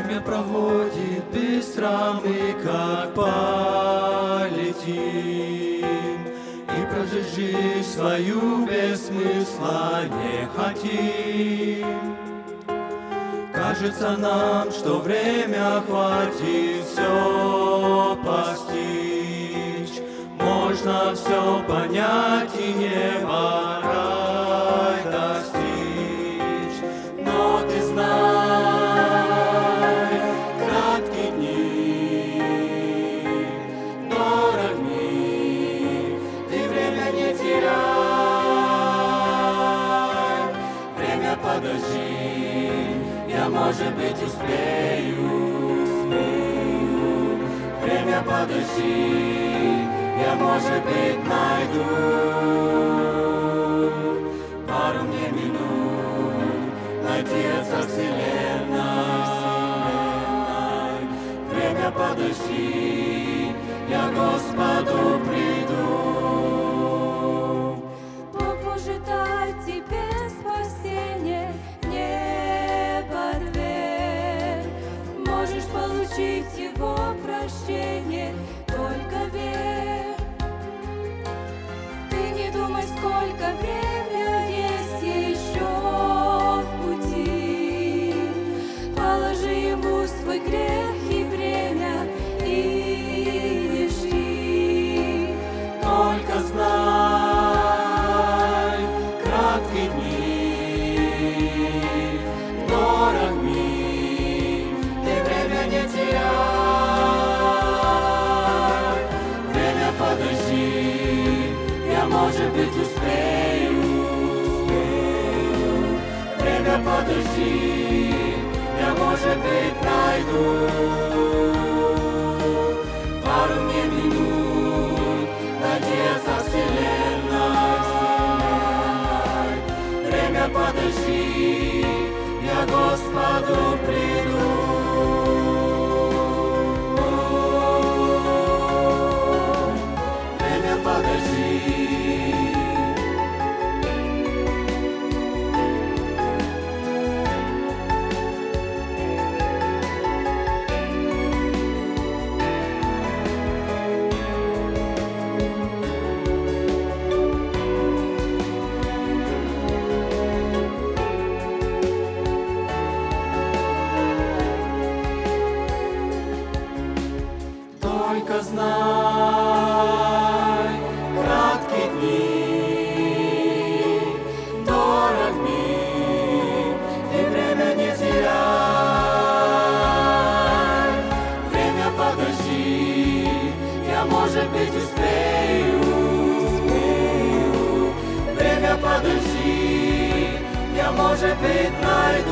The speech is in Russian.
Время проходит быстро, мы как полетим, и прожить жизнь свою без смысла не хотим. Кажется нам, что время хватит все постичь, можно все понять и небо рай достичь. Но ты знай, краткие дни, дорог миг, ты время не теряй, время подожди, я, может быть, успею. Время подожди, я, может быть, найду пару мне минут найти Отца Вселенной. Время подожди, я к Господу приду. Бог может дать тебе спасение, небо дверь. Можешь получить Его прощение, только верь. Ты не думай, сколько время есть еще в пути. Положи Ему свой грех и бремя и не жди. Только знай, краткие дни, дорог миг, ты время не теряй. Время подожди, я, может быть, успею. Время подожди, я, может быть, найду пару мне минут надеяться Вселенной. Время подожди, я к Господу приду. Время подожди. Только знай, краткие дни, дорог миг, ты время не теряй. Время подожди, я, может быть, успею. Время подожди, я, может быть, найду